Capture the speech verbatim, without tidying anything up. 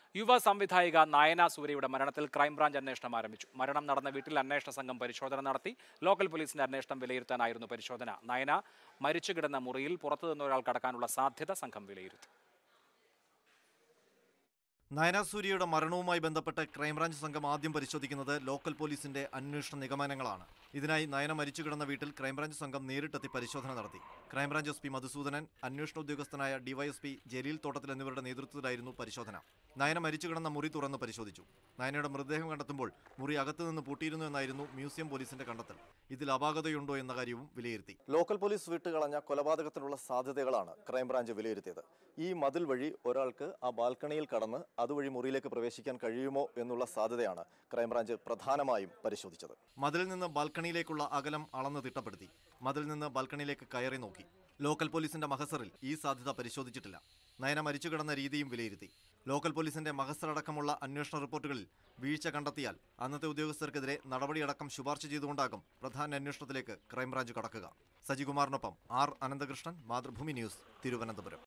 യുവ സംവിധായിക നയന സൂര്യയുടെ മരണത്തിൽ ക്രൈംബ്രാഞ്ച് അന്വേഷണം ആരംഭിച്ചു. മരണം നടന്ന വീട്ടിൽ അന്വേഷണ സംഘം പരിശോധന നടത്തി. ലോക്കൽ പോലീസിന്റെ അന്വേഷണം വിലയിരുത്താനായിരുന്നു പരിശോധന. നയന മരിച്ചു കിടന്ന മുറിയിൽ പുറത്തുനിന്ന് ഒരാൾ കടക്കാനുള്ള സാധ്യത സംഘം വിലയിരുത്തി. നയന സൂര്യയുടെ മരണവുമായി ബന്ധപ്പെട്ട് ക്രൈംബ്രാഞ്ച് സംഘം ആദ്യം പരിശോധിക്കുന്നത് ലോക്കൽ പോലീസിന്റെ അന്വേഷണ നിഗമനങ്ങളാണ്. ഇതിനായി നയന മരിച്ചു കിടന്ന വീട്ടിൽ ക്രൈംബ്രാഞ്ച് സംഘം നേരിട്ടെത്തി പരിശോധന നടത്തി. ക്രൈംബ്രാഞ്ച് എസ് പി മധുസൂദനൻ, അന്വേഷണ ഉദ്യോഗസ്ഥനായ ഡിവൈഎസ്പി ജലീൽ തോട്ടത്തിൽ എന്നിവരുടെ നേതൃത്വത്തിലായിരുന്നു പരിശോധന. നയന മരിച്ചു കിടന്ന മുറി തുറന്ന് പരിശോധിച്ചു. നയനയുടെ മൃതദേഹം കണ്ടെത്തുമ്പോൾ മുറി അകത്തുനിന്ന് പൂട്ടിയിരുന്നു എന്നായിരുന്നു മ്യൂസിയം പോലീസിന്റെ കണ്ടെത്തൽ. ഇതിൽ അപാകതയുണ്ടോ എന്ന കാര്യവും വിലയിരുത്തി. ലോക്കൽ പോലീസ് വിട്ടുകളഞ്ഞ കൊലപാതകത്തിനുള്ള സാധ്യതകളാണ് ക്രൈംബ്രാഞ്ച് വിലയിരുത്തിയത്. ഈ മതിൽ വഴി ഒരാൾക്ക് ആ ബാൽക്കണിയിൽ കടന്ന് അതുവഴി മുറിയിലേക്ക് പ്രവേശിക്കാൻ കഴിയുമോ എന്നുള്ള സാധ്യതയാണ് ക്രൈംബ്രാഞ്ച് പ്രധാനമായും പരിശോധിച്ചത്. മതിലിൽ നിന്ന് ബാൽക്കണിയിലേക്കുള്ള അകലം അളന്ന് തിട്ടപ്പെടുത്തി. മതിൽ നിന്ന് ബാൽക്കണിയിലേക്ക് കയറി നോക്കി. ലോക്കൽ പോലീസിന്റെ മഹസറിൽ ഈ സാധ്യത പരിശോധിച്ചിട്ടില്ല. നയന മരിച്ചു കിടന്ന രീതിയും വിലയിരുത്തി. ലോക്കൽ പോലീസിന്റെ മഹസറടക്കമുള്ള അന്വേഷണ റിപ്പോർട്ടുകളിൽ വീഴ്ച കണ്ടെത്തിയാൽ അന്നത്തെ ഉദ്യോഗസ്ഥർക്കെതിരെ നടപടിയടക്കം ശുപാർശ ചെയ്തുകൊണ്ടാകും പ്രധാന അന്വേഷണത്തിലേക്ക് ക്രൈംബ്രാഞ്ച് കടക്കുക. സജികുമാറിനൊപ്പം ആർ അനന്തകൃഷ്ണൻ, മാതൃഭൂമി ന്യൂസ്, തിരുവനന്തപുരം.